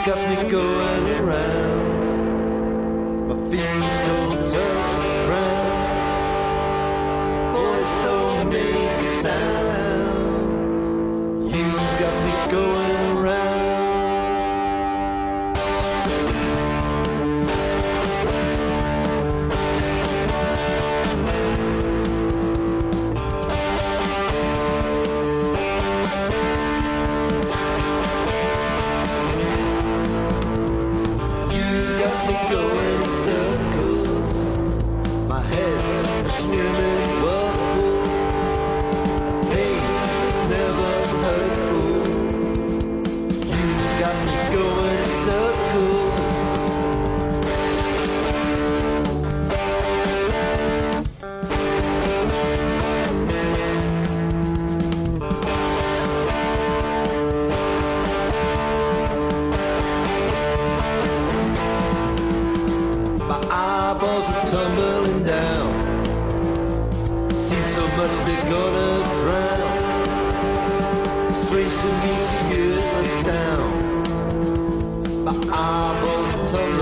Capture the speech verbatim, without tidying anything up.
got me going around. My feet don't touch the ground. Voice don't make a sound. You got me going around. Going in circles, my head's a swimming whirlpool. Pain is never hurtful. You got me going in circles. Eyeballs are tumbling down. Seen so much they're gonna drown. Strange to me to hear a sound. My eyeballs are tumbling